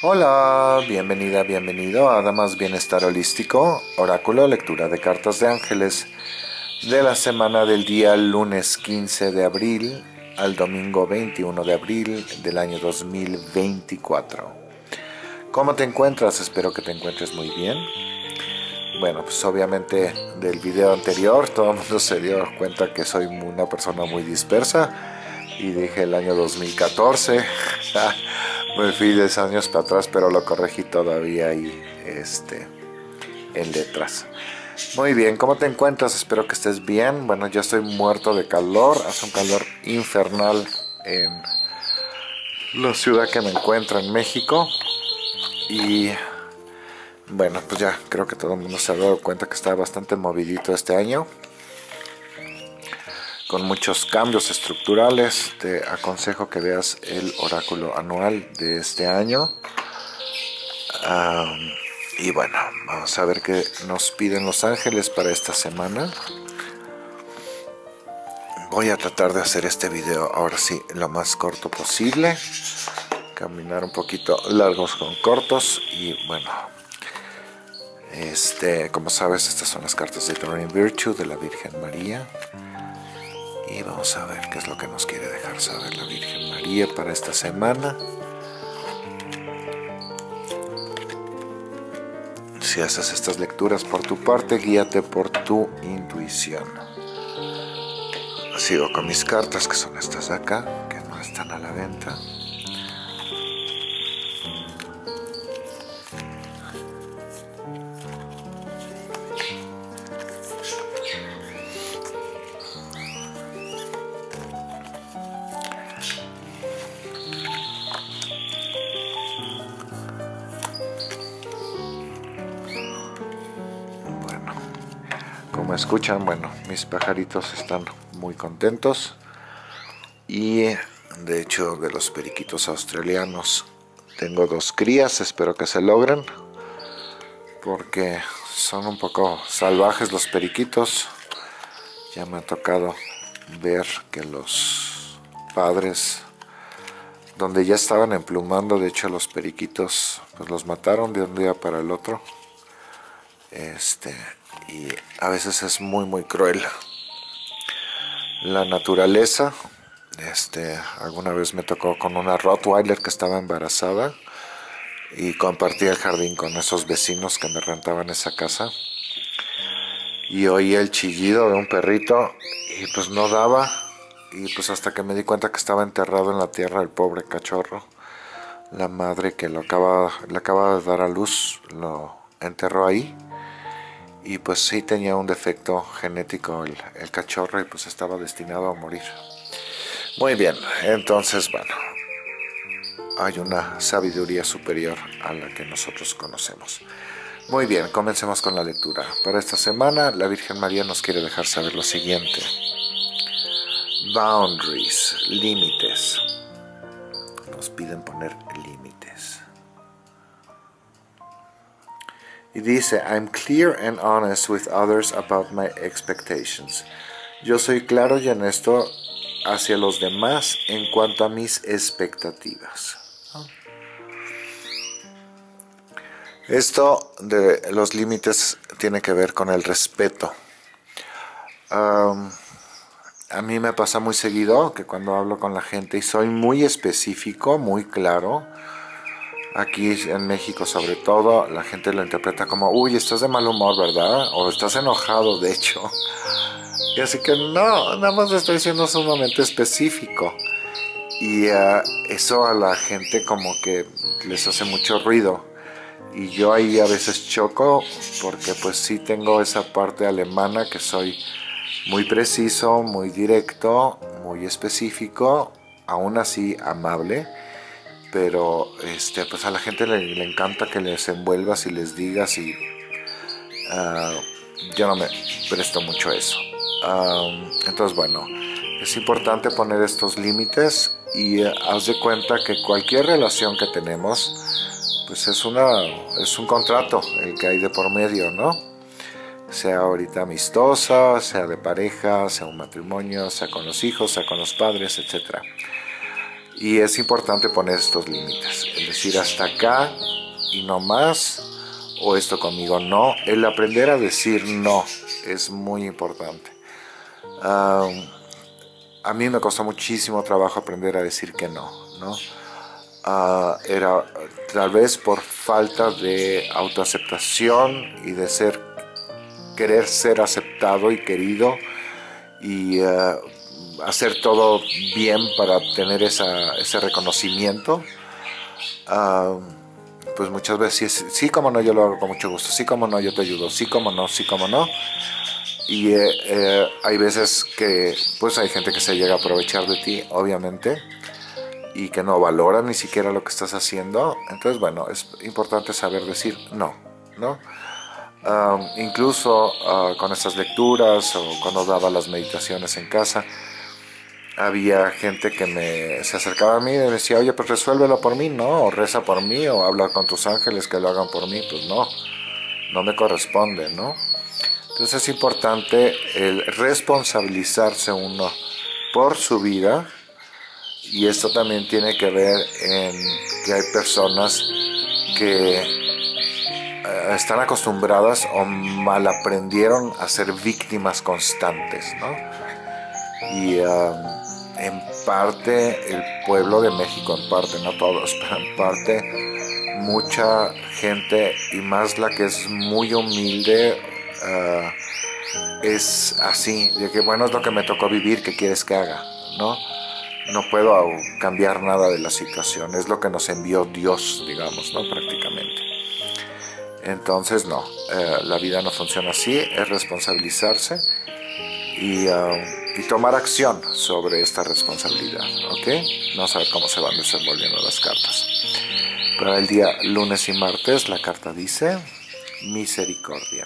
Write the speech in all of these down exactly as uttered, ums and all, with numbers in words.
Hola, bienvenida, bienvenido a Damas Bienestar Holístico, Oráculo, lectura de cartas de ángeles de la semana del día lunes quince de abril al domingo veintiuno de abril del año dos mil veinticuatro. ¿Cómo te encuentras? Espero que te encuentres muy bien. Bueno, pues obviamente del video anterior todo el mundo se dio cuenta que soy una persona muy dispersa y dije el año dos mil catorce. Me fui diez años para atrás, pero lo corregí todavía ahí este, en letras. Muy bien, ¿cómo te encuentras? Espero que estés bien. Bueno, ya estoy muerto de calor. Hace un calor infernal en la ciudad que me encuentro en México. Y bueno, pues ya creo que todo el mundo se ha dado cuenta que está bastante movidito este año, con muchos cambios estructurales. Te aconsejo que veas el oráculo anual de este año. Um, y bueno, vamos a ver qué nos piden los ángeles para esta semana. Voy a tratar de hacer este video ahora sí lo más corto posible. Caminar un poquito largos con cortos. Y bueno, este, como sabes, estas son las cartas de Doreen Virtue de la Virgen María. Y vamos a ver qué es lo que nos quiere dejar saber la Virgen María para esta semana. Si haces estas lecturas por tu parte, guíate por tu intuición. Sigo con mis cartas, que son estas de acá, que no están a la venta. Bueno, como escuchan, bueno, mis pajaritos están muy contentos. Y de hecho, de los periquitos australianos tengo dos crías, espero que se logren, porque son un poco salvajes los periquitos. Ya me ha tocado ver que los padres, donde ya estaban emplumando, de hecho los periquitos pues los mataron de un día para el otro. Este, y a veces es muy muy cruel la naturaleza. Este, alguna vez me tocó con una Rottweiler que estaba embarazada y compartí el jardín con esos vecinos que me rentaban esa casa, y oí el chillido de un perrito y pues no daba, y pues hasta que me di cuenta que estaba enterrado en la tierra el pobre cachorro. La madre que lo acaba, le acaba de dar a luz lo enterró ahí, y pues sí tenía un defecto genético el, el cachorro, y pues estaba destinado a morir. Muy bien, entonces bueno, hay una sabiduría superior a la que nosotros conocemos. Muy bien, comencemos con la lectura. Para esta semana, la Virgen María nos quiere dejar saber lo siguiente. Boundaries, límites. Nos piden poner límites. Y dice, I'm clear and honest with others about my expectations. Yo soy claro y honesto hacia los demás en cuanto a mis expectativas. Esto de los límites tiene que ver con el respeto. Um, a mí me pasa muy seguido que cuando hablo con la gente y soy muy específico, muy claro, aquí en México sobre todo, la gente lo interpreta como, uy, estás de mal humor, ¿verdad? O estás enojado, de hecho. Y así que no, nada más estoy siendo sumamente específico. Y uh, eso a la gente como que les hace mucho ruido. Y yo ahí a veces choco porque pues sí tengo esa parte alemana que soy muy preciso, muy directo, muy específico, aún así amable, pero este, pues a la gente le, le encanta que les envuelvas y les digas, y uh, yo no me presto mucho a eso. Um, entonces bueno, es importante poner estos límites, y uh, haz de cuenta que cualquier relación que tenemos pues es una es un contrato el que hay de por medio, ¿no? Sea ahorita amistosa, sea de pareja, sea un matrimonio, sea con los hijos, sea con los padres, etcétera. Y es importante poner estos límites, es decir, hasta acá y no más, o esto conmigo no. El aprender a decir no es muy importante. Um, a mí me costó muchísimo trabajo aprender a decir que no, ¿no? Uh, era tal vez por falta de autoaceptación y de ser, querer ser aceptado y querido y uh, hacer todo bien para obtener esa, ese reconocimiento. Uh, pues muchas veces, sí, como no, yo lo hago con mucho gusto, sí, como no, yo te ayudo, sí, como no, sí, como no. Y eh, eh, hay veces que pues hay gente que se llega a aprovechar de ti, obviamente, y que no valora ni siquiera lo que estás haciendo. Entonces, bueno, es importante saber decir no, ¿no? Um, incluso uh, con estas lecturas o cuando daba las meditaciones en casa, había gente que me se acercaba a mí y me decía, oye, pues resuélvelo por mí, ¿no? O reza por mí, o habla con tus ángeles que lo hagan por mí. Pues no, no me corresponde, ¿no? Entonces es importante el responsabilizarse uno por su vida, y esto también tiene que ver en que hay personas que eh, están acostumbradas o mal aprendieron a ser víctimas constantes, ¿no? Y um, en parte el pueblo de México, en parte, no todos, pero en parte mucha gente, y más la que es muy humilde, uh, es así, de que bueno, es lo que me tocó vivir, ¿qué quieres que haga? ¿No? No puedo cambiar nada de la situación, es lo que nos envió Dios, digamos, ¿no? Prácticamente. Entonces, no, eh, la vida no funciona así, es responsabilizarse y, uh, y tomar acción sobre esta responsabilidad, ¿ok? Vamos a ver cómo se van desenvolviendo las cartas. Para el día lunes y martes, la carta dice misericordia.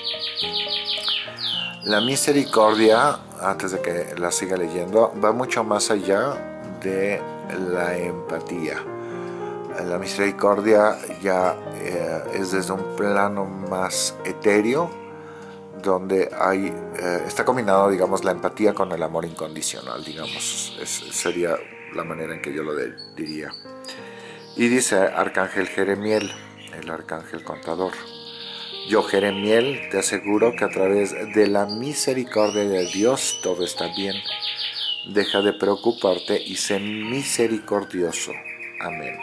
La misericordia, antes de que la siga leyendo, va mucho más allá de la empatía. La misericordia ya eh, es desde un plano más etéreo, donde hay, eh, está combinado, digamos, la empatía con el amor incondicional, digamos, es, sería la manera en que yo lo de, diría. Y dice Arcángel Jeremiel, el arcángel contador: yo, Jeremiel, te aseguro que a través de la misericordia de Dios todo está bien. Deja de preocuparte y sé misericordioso. Amén.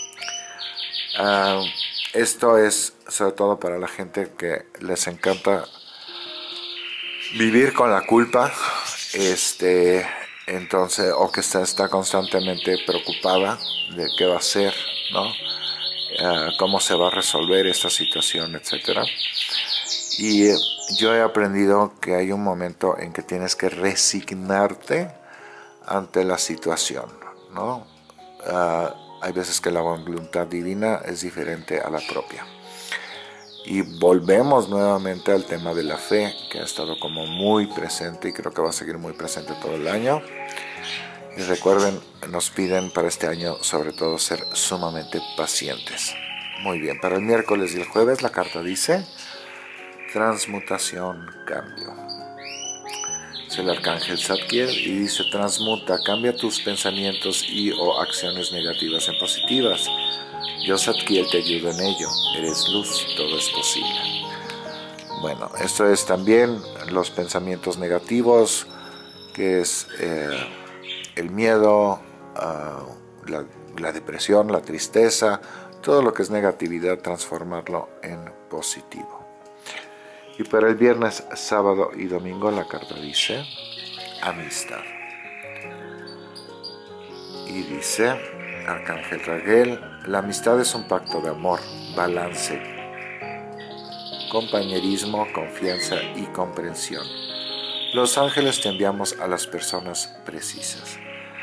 Uh, esto es sobre todo para la gente que les encanta vivir con la culpa, este, entonces, o que está, está constantemente preocupada de qué va a hacer, ¿no? Uh, cómo se va a resolver esta situación, etcétera. Y eh, yo he aprendido que hay un momento en que tienes que resignarte ante la situación, ¿no? Uh, hay veces que la voluntad divina es diferente a la propia. Y volvemos nuevamente al tema de la fe, que ha estado como muy presente y creo que va a seguir muy presente todo el año. Y recuerden, nos piden para este año sobre todo ser sumamente pacientes. Muy bien, para el miércoles y el jueves la carta dice transmutación, cambio. Es el arcángel Zadkiel y dice: transmuta, cambia tus pensamientos y o acciones negativas en positivas. Yo, Zadkiel, te ayudo en ello. Eres luz, todo es posible. Bueno, esto es también los pensamientos negativos, que es eh, el miedo, uh, la, la depresión, la tristeza, todo lo que es negatividad, transformarlo en positivo. Y para el viernes, sábado y domingo la carta dice amistad. Y dice Arcángel Raguel: la amistad es un pacto de amor, balance, compañerismo, confianza y comprensión. Los ángeles te enviamos a las personas precisas.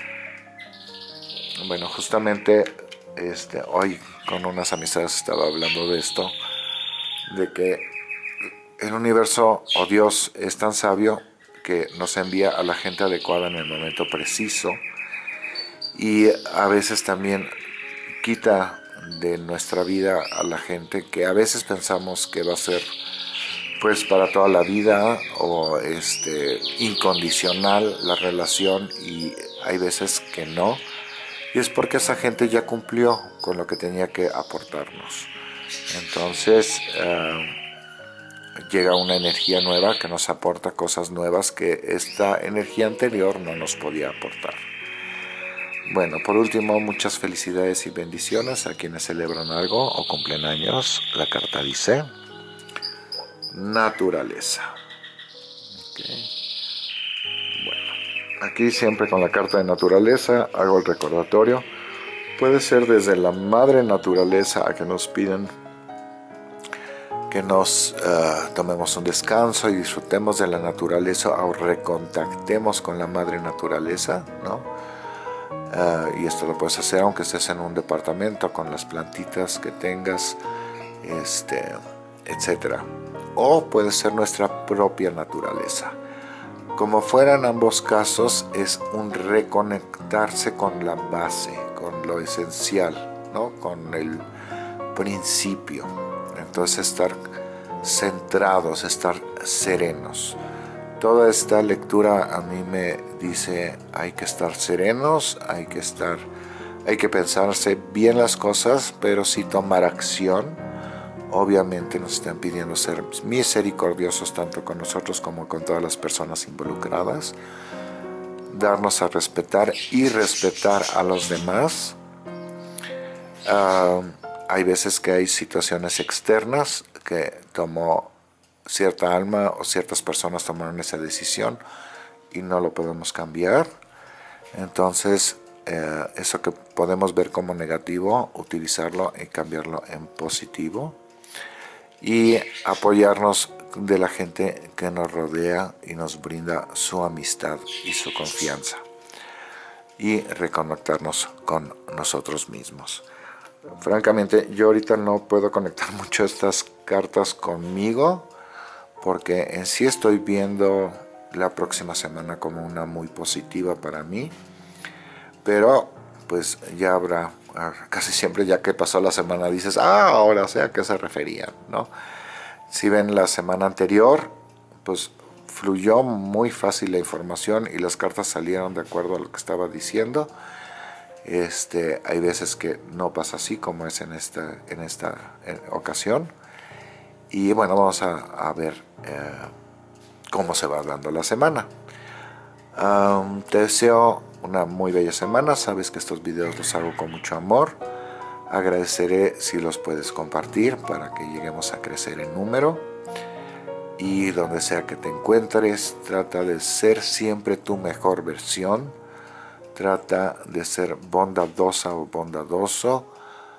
Bueno, justamente este, hoy con unas amistades estaba hablando de esto, de que el universo o Dios es tan sabio que nos envía a la gente adecuada en el momento preciso, y a veces también quita de nuestra vida a la gente que a veces pensamos que va a ser pues para toda la vida o este, incondicional la relación, y hay veces que no. y es porque esa gente ya cumplió con lo que tenía que aportarnos. Entonces uh, llega una energía nueva que nos aporta cosas nuevas que esta energía anterior no nos podía aportar. Bueno, por último, muchas felicidades y bendiciones a quienes celebran algo o cumplen años. La carta dice naturaleza. Okay. Bueno, aquí siempre con la carta de naturaleza hago el recordatorio. Puede ser desde la madre naturaleza a que nos piden que nos uh, tomemos un descanso y disfrutemos de la naturaleza o recontactemos con la madre naturaleza, ¿no? Uh, y esto lo puedes hacer aunque estés en un departamento con las plantitas que tengas, este, etcétera. O puede ser nuestra propia naturaleza. Como fueran ambos casos, es un reconectarse con la base, con lo esencial, ¿no? Con el principio. Entonces estar centrados, estar serenos. Toda esta lectura a mí me dice hay que estar serenos, hay que estar, hay que pensarse bien las cosas, pero sí tomar acción. Obviamente nos están pidiendo ser misericordiosos tanto con nosotros como con todas las personas involucradas, darnos a respetar y respetar a los demás. Uh, hay veces que hay situaciones externas que tomó cierta alma o ciertas personas tomaron esa decisión y no lo podemos cambiar. Entonces eh, eso que podemos ver como negativo, utilizarlo y cambiarlo en positivo y apoyarnos de la gente que nos rodea y nos brinda su amistad y su confianza y reconectarnos con nosotros mismos. Francamente yo ahorita no puedo conectar mucho estas cartas conmigo porque en sí estoy viendo la próxima semana como una muy positiva para mí, pero pues ya habrá, casi siempre ya que pasó la semana dices, ah, ahora sé a qué se referían, ¿no? Si ven la semana anterior, pues fluyó muy fácil la información y las cartas salieron de acuerdo a lo que estaba diciendo. Este, hay veces que no pasa así como es en esta, en esta ocasión. Y bueno, vamos a, a ver eh, cómo se va dando la semana. Um, te deseo una muy bella semana. Sabes que estos videos los hago con mucho amor. Agradeceré si los puedes compartir para que lleguemos a crecer en número. Y donde sea que te encuentres, trata de ser siempre tu mejor versión. Trata de ser bondadosa o bondadoso,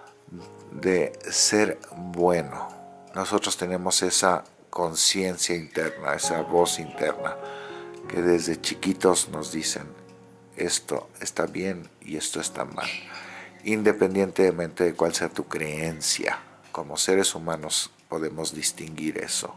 de ser bueno. Nosotros tenemos esa conciencia interna, esa voz interna, que desde chiquitos nos dicen, esto está bien y esto está mal. Independientemente de cuál sea tu creencia, como seres humanos podemos distinguir eso.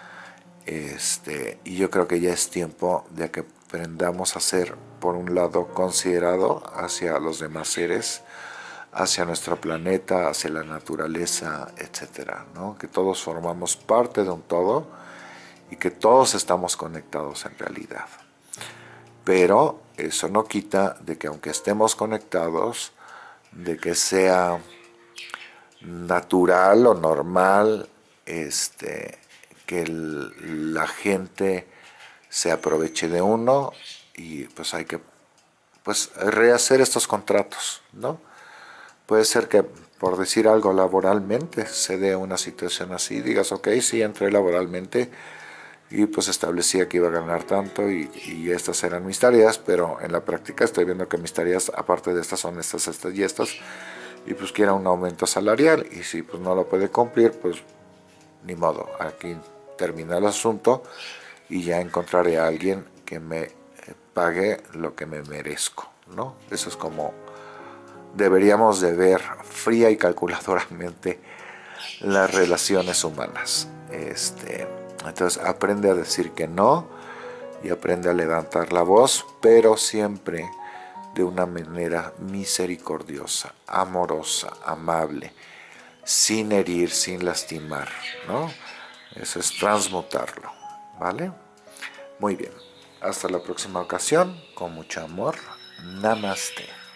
Este, y yo creo que ya es tiempo de que aprendamos a ser, por un lado, considerado hacia los demás seres, hacia nuestro planeta, hacia la naturaleza, etcétera, ¿no? Que todos formamos parte de un todo y que todos estamos conectados en realidad. Pero eso no quita de que aunque estemos conectados, de que sea natural o normal, este, que el, la gente se aproveche de uno y pues hay que pues rehacer estos contratos, ¿no? Puede ser que, por decir algo, laboralmente se dé una situación así, digas, ok, sí, entré laboralmente y pues establecía que iba a ganar tanto y, y estas eran mis tareas, pero en la práctica estoy viendo que mis tareas, aparte de estas, son estas, estas y estas, y pues quiera un aumento salarial, y si pues no lo puede cumplir, pues ni modo, aquí termina el asunto y ya encontraré a alguien que me pague lo que me merezco, ¿no? Eso es como deberíamos de ver fría y calculadoramente las relaciones humanas. Este, entonces aprende a decir que no y aprende a levantar la voz, pero siempre de una manera misericordiosa, amorosa, amable, sin herir, sin lastimar, ¿no? Eso es transmutarlo, ¿vale? Muy bien, hasta la próxima ocasión, con mucho amor. Namaste.